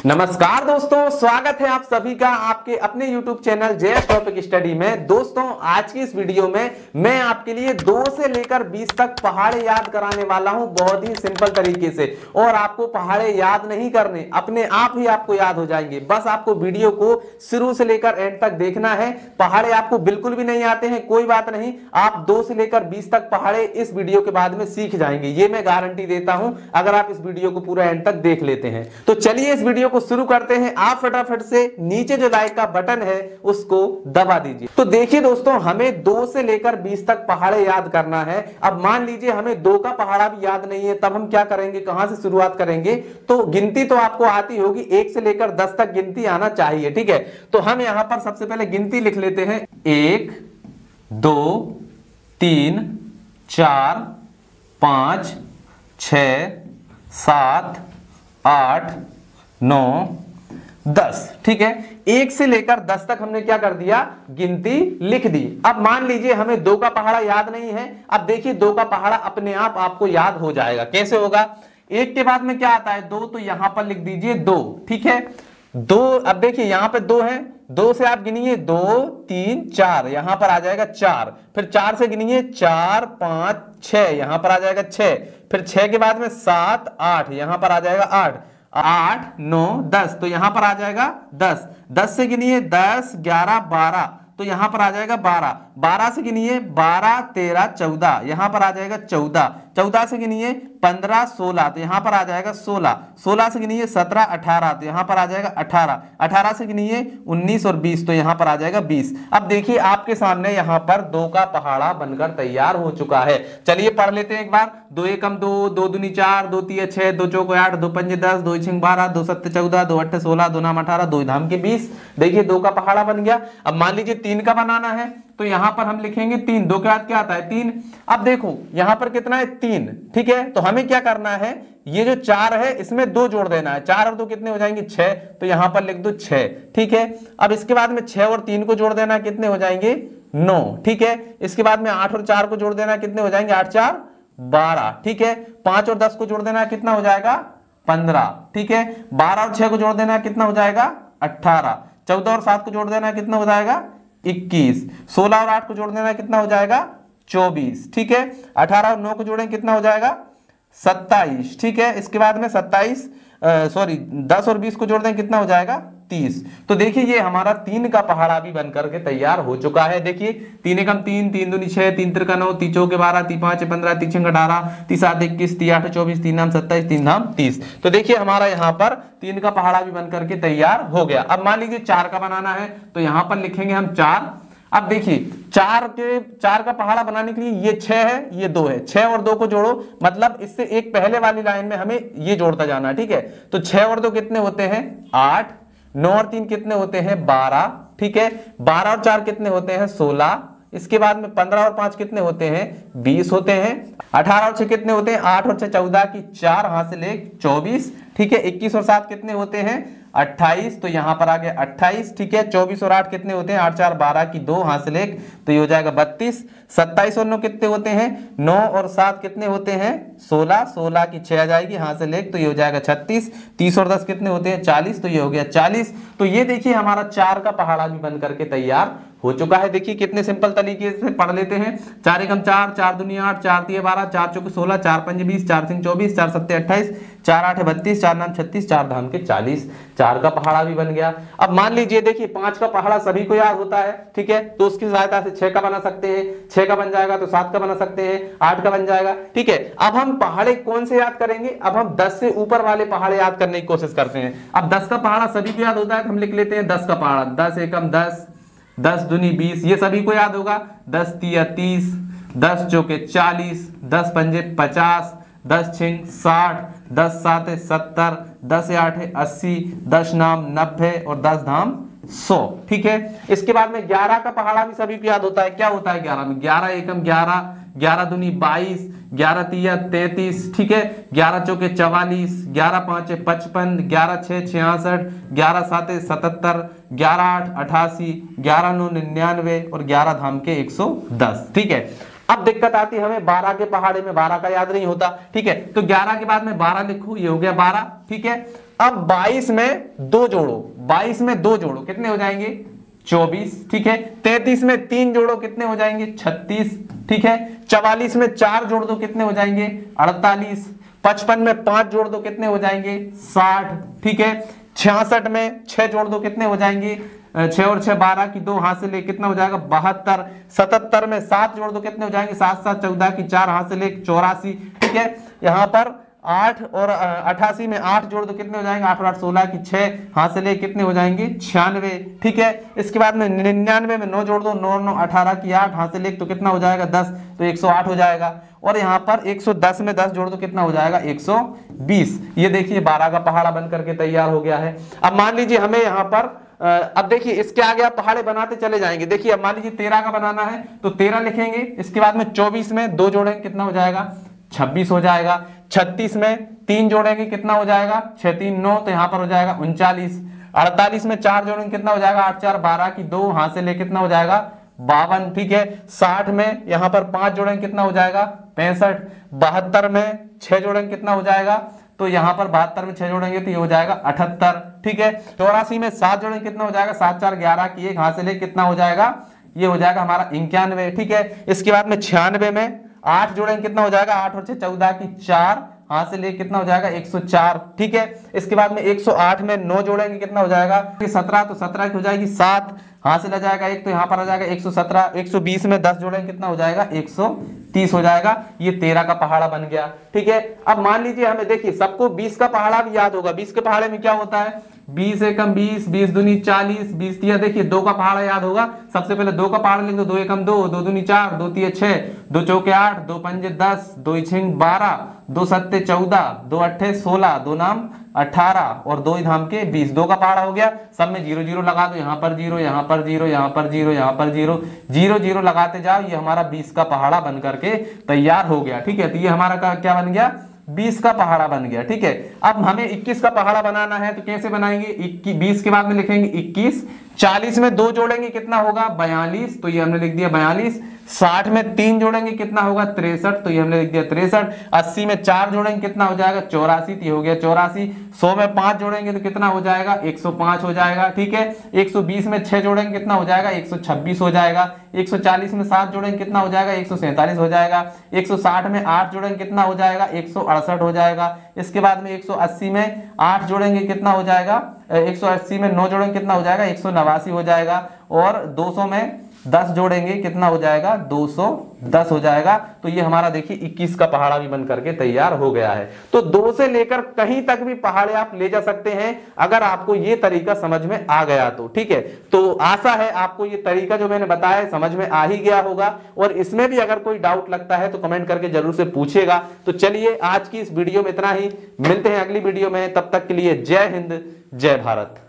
नमस्कार दोस्तों, स्वागत है आप सभी का आपके अपने YouTube channel JS Topic Study में। दोस्तों, आज की इस वीडियो में मैं आपके लिए 2 से लेकर 20 तक पहाड़े याद कराने वाला हूं बहुत ही सिंपल तरीके से। और आपको पहाड़े याद नहीं करने, अपने आप ही आपको याद हो जाएंगे। बस आपको वीडियो को शुरू से लेकर एंड तक देखना है। पहाड़े आपको बिल्कुल भी नहीं आते हैं, कोई बात नहीं, आप 2 से लेकर 20 तक पहाड़े इस वीडियो के बाद में सीख जाएंगे, ये मैं गारंटी देता हूं अगर आप इस वीडियो को पूरा एंड तक देख लेते हैं। तो चलिए इस वीडियो को शुरू करते हैं। आप फटाफट से नीचे जो लाइक का बटन है उसको दबा दीजिए। तो देखिए दोस्तों, हमें 2 से लेकर 20 तक पहाड़े याद करना है। अब मान लीजिए हमें 2 का पहाड़ा भी याद नहीं है, तब हम क्या करेंगे, कहां से शुरुआत करेंगे? तो गिनती तो आपको आती होगी, 1 से लेकर 10 तक गिनती आना चाहिए, ठीक है। तो हम यहां पर सबसे पहले गिनती लिख लेते हैं। 1 2 3 4 5 6 7 8 9 10, ठीक है। 1 से लेकर 10 तक हमने क्या कर दिया, गिनती लिख दी। अब मान लीजिए हमें 2 का पहाड़ा याद नहीं है। अब देखिए 2 का पहाड़ा अपने आप आपको याद हो जाएगा। कैसे होगा? 1 के बाद में क्या आता है, 2, तो यहां पर लिख दीजिए 2, ठीक है। 2, अब देखिए यहां पे 2 है, 2 से आप गिनिए 2 3 4, यहां पर आ जाएगा 4। फिर 4 से गिनिए 4 5 6, यहां पर आ जाएगा 6। फिर 6 के बाद में 7 8, यहां पर आ जाएगा 8 8 9 10, तो यहां पर आ जाएगा 10। 10 से गिनिए 10 11 12, तो यहां पर आ जाएगा 12। 12 से गिनिए 12 13 14, यहां पर आ जाएगा 14। 14 से गिनिए 15 16, तो यहां पर आ जाएगा 16। 16 से गिनिए 17 18, तो यहां पर आ जाएगा 18। 18 से गिनिए 19 और 20, तो यहां पर आ जाएगा 20। अब देखिए आपके सामने यहां पर 2 का पहाड़ा बनकर तैयार हो चुका है। चलिए पढ़ लेते हैं एक बार। 2 एकम 2, 2 दूनी 4, 2 तीय 6, 2 चौको 8, 2 पंजे 10, 2 छंग 12, 2 सत्ते 14, 2 अट्ठे 16, 2 नाम 18, 2 धाम के 20। देखिए 2 का पहाड़ा बन गया। अब मान लीजिए 3 का बनाना है, तो यहां पर हम लिखेंगे 3। 2 के बाद क्या आता है 3। अब देखो यहां पर कितना है 3, ठीक है। तो हमें क्या करना है, ये जो 4 है इसमें 2 जोड़ देना है। 4 और 2 कितने हो जाएंगे 6, तो यहां पर लिख दो 6, ठीक है। अब इसके बाद में 6 और 3 को जोड़ देना, कितने हो जाएंगे 9, ठीक है। इसके बाद में 8 और 4 को जोड़ देना, कितने हो जाएंगे 8 4 12, ठीक है। 5 और 10 को जोड़ देना, कितना हो जाएगा 15, ठीक है। 12 और 6 को जोड़ देना, कितना हो जाएगा 18। 14 और 7 को जोड़ देना, कितना हो जाएगा 21। 16 और 8 को जोड़ देना, कितना हो जाएगा 24, ठीक है। 18 और 9 को जोड़ें, कितना हो जाएगा 27, ठीक है। इसके बाद में 10 और 20 को जोड़ दें, कितना हो जाएगा 30। तो देखिए ये हमारा 3 का पहाड़ा भी बनकर के तैयार हो चुका है। देखिए 3 एकम 3, 3 दूनी 6, 3 त्रिका 9, 3 चौके 12, 3 5 15, 3 छंग 18, 3 7 21, 3 8 24, 3 नाम 27, 3 नाम 30। तो देखिए हमारा यहाँ पर 3 का पहाड़ा भी बनकर के तैयार हो गया। अब मान लीजिए 4 का बनाना है, तो यहाँ पर लिखेंगे हम 4। अब देखिए 4 का पहाड़ा बनाने के लिए ये 6 है, ये 2 है। 6 और 2 को जोड़ो, मतलब इससे एक पहले वाली लाइन में हमें ये जोड़ता जाना है, ठीक है। तो 6 और 2 कितने होते हैं 8। 9 और 3 कितने होते हैं 12, ठीक है। 12 और 4 कितने होते हैं 16। इसके बाद में 15 और 5 कितने होते हैं 20 होते हैं। 18 और 6 कितने होते हैं 8 और 6 14 की 4 हासिल 1 24, ठीक है। 21 और 7 कितने होते हैं 28, तो यहां पर आ गया 28, ठीक है। 24 और 8 कितने होते हैं 8 4 12 की 2 हासिल 1, तो ये हो जाएगा 32। 27 और 9 कितने होते हैं 9 और 7 कितने होते हैं 16। 16 की 6 आ जाएगी हासिल 1, तो ये हो जाएगा 36। 30 और 10 कितने होते हैं 40, तो ये हो गया 40। तो ये देखिए हमारा 4 का पहाड़ा भी बन करके तैयार हो चुका है। देखिए कितने सिंपल तरीके से पढ़ लेते हैं। 4 एकम 4, 4 दूनी 8, 4 तीय 12, 4 चौके 16, 4 पंजे 20, 4 छंग 24, 4 सत्ते 28, 4 8 32, 4 नाम 36, 4 धाम के 40। 4 का पहाड़ा भी बन गया। अब मान लीजिए देखिए 5 का पहाड़ा सभी को याद होता है, ठीक है। तो उसकी सहायता से 6 का बना सकते हैं। 6 का बन जाएगा तो 7 का बना सकते हैं, 8 का बन जाएगा, ठीक है। अब हम पहाड़े कौन से याद करेंगे, अब हम 10 से ऊपर वाले पहाड़े याद करने की कोशिश करते हैं। अब 10 का पहाड़ा सभी को याद होता है, तो हम लिख लेते हैं 10 का पहाड़ा। 10 एकम 10, 10 दूनी 20, ये सभी को याद होगा। 10 तीय 30, 10 चौके 40, 10 पंजे 50, 10 छंग 60, 10 साते 70, 10 आठे 80, 10 नाम 90 और 10 धाम 100, ठीक है। इसके बाद में 11 का पहाड़ा भी सभी को याद होता है। क्या होता है 11 में, 11 एकम 11, 11 दूनी 22, 11 तीय 33, ठीक है। 11 चौके 44, 11 पांचे 55, 11 6 66, 11 साते 77, 11 8 88, 11 9 99 और 11 धाम के 110, ठीक है। अब दिक्कत आती है हमें 12 के पहाड़े में, 12 का याद नहीं होता, ठीक है। तो 11 के बाद में 12 लिखो, ये हो गया 12, ठीक है। अब 22 में 2 जोड़ो, 22 में 2 जोड़ो कितने हो जाएंगे 24, ठीक है। 33 में 3 जोड़ो कितने हो जाएंगे 36, ठीक है। 44 में 4 जोड़ दो कितने हो जाएंगे 48। 55 में 5 जोड़ दो कितने हो जाएंगे 60, ठीक है। 66 में 6 जोड़ दो कितने हो जाएंगे 6 और 6 12 की 2 हाथ से ले कितना हो जाएगा 72। 77 में 7 जोड़ दो कितने हो जाएंगे 7 7 14 की 4 हाथ से ले 84, ठीक है। यहाँ पर 8 और 88 में 8 जोड़ दो कितने हो जाएंगे 8 और 8 16 की 6 हाथ से ले कितने हो जाएंगे 96, ठीक है। इसके बाद में 99 में 9 जोड़ दो 9 9 18 की 8 हाथ से ले तो कितना हो जाएगा 10, तो 108 हो जाएगा। और यहाँ पर 110 में 10 जोड़ दो कितना हो जाएगा 120। ये देखिए 12 का पहाड़ा बन करके तैयार हो गया है। अब मान लीजिए हमें यहाँ पर अब देखिए इसके आगे आप पहाड़े बनाते चले जाएंगे। देखिए अब मान लीजिए 13 का बनाना है तो 13 लिखेंगे, इसके बाद में 24 में 2 जोड़ेंगे कितना हो जाएगा 26 हो जाएगा। 36 में 3 जोड़ेंगे कितना हो जाएगा 6 3 9, तो यहाँ पर हो जाएगा 39। 48 में 4 जोड़ेंगे कितना हो जाएगा 8 4 12 की 2 हाथ से ले कितना हो जाएगा 52, ठीक है। 60 में यहाँ पर 5 जोड़ेंगे कितना हो जाएगा 65। 72 में 6 जोड़ेंगे कितना हो जाएगा, तो यहाँ पर 72 में 6 जोड़ेंगे तो ये हो जाएगा 78, ठीक है। 84 में 7 जोड़ेंगे कितना हो जाएगा 7 4 11 की 1 हाथ से ले कितना हो जाएगा, ये हो जाएगा हमारा 91, ठीक है। इसके बाद में 96 में 8 जोड़ेंगे कितना हो जाएगा 8 और 6 14 की 4 हाथ से ले कितना हो जाएगा 104, ठीक है। इसके बाद में 108 में 9 जोड़ेंगे कितना हो जाएगा 17, तो 17 की हो जाएगी 7 हाथ से ले जाएगा 1, तो यहाँ पर आ जाएगा 117। 120 में 10 जोड़ेंगे कितना हो जाएगा 130 हो जाएगा। ये 13 का पहाड़ा बन गया, ठीक है। अब मान लीजिए हमें देखिए सबको 20 का पहाड़ा भी याद होगा। 20 के पहाड़े में क्या होता है 20 एकम 20, 20 दूनी 40, 20 तिया देखिए 2 का पहाड़ा याद होगा। सबसे पहले 2 का पहाड़ा लिख दो, 2 एकम 2, 2 दूनी 4, 2 तिया 6, 2 चौके 8, 2 पंजे 10, 2 छिंग 12, 2 सत्ते 14, 2 अट्ठे 16, 2 नाम 18 और 2 धाम के 20। 2 का पहाड़ा हो गया। सब में 0 0 लगा दो, यहाँ पर 0, यहाँ पर 0, यहाँ पर 0, यहाँ पर 0, 0 0 लगाते जाओ। ये हमारा 20 का पहाड़ा बन करके तैयार हो गया, ठीक है। तो ये हमारा क्या बन गया 20 का पहाड़ा बन गया, ठीक है। अब हमें 21 का पहाड़ा बनाना है तो कैसे बनाएंगे 20 के बाद में लिखेंगे 21। 40 में 2 जोड़ेंगे कितना होगा 42, तो ये हमने लिख दिया 42। 60 में 3 जोड़ेंगे कितना होगा 63, तो ये हमने लिख दिया 63। 80 में 4 जोड़ेंगे कितना हो जाएगा 84, तो ये हो गया 84। 100 में 5 जोड़ेंगे तो कितना हो जाएगा 105 हो जाएगा, ठीक है। 120 में 6 जोड़ेंगे कितना हो जाएगा 126 हो जाएगा। 140 में 7 जोड़ेंगे कितना हो जाएगा 147 हो जाएगा। 160 में 8 जोड़ेंगे कितना हो जाएगा 168 हो जाएगा। इसके बाद में 180 में 8 जोड़ेंगे कितना हो जाएगा 180 में 9 जोड़ेंगे कितना हो जाएगा 189 हो जाएगा। और 200 में 10 जोड़ेंगे कितना हो जाएगा 210 हो जाएगा। तो ये हमारा देखिए 21 का पहाड़ा भी बन करके तैयार हो गया है। तो 2 से लेकर कहीं तक भी पहाड़े आप ले जा सकते हैं अगर आपको ये तरीका समझ में आ गया तो, ठीक है। तो आशा है आपको ये तरीका जो मैंने बताया है समझ में आ ही गया होगा। और इसमें भी अगर कोई डाउट लगता है तो कमेंट करके जरूर से पूछेगा। तो चलिए आज की इस वीडियो में इतना ही, मिलते हैं अगली वीडियो में, तब तक के लिए जय हिंद जय भारत।